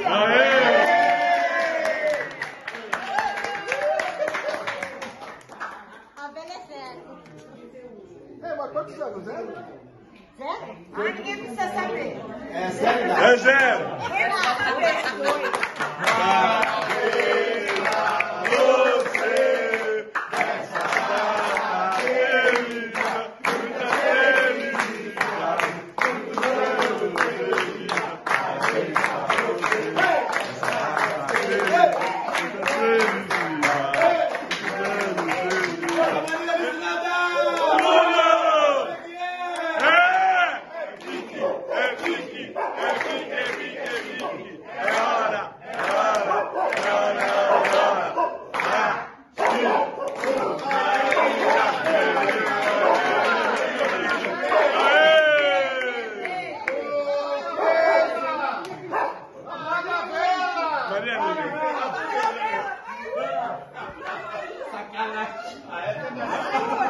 aqui, ó. A Bela é zero. Mas quantos anos, Zero? Zero? Ah, ninguém precisa saber. É zero. É zero. Sacanagem.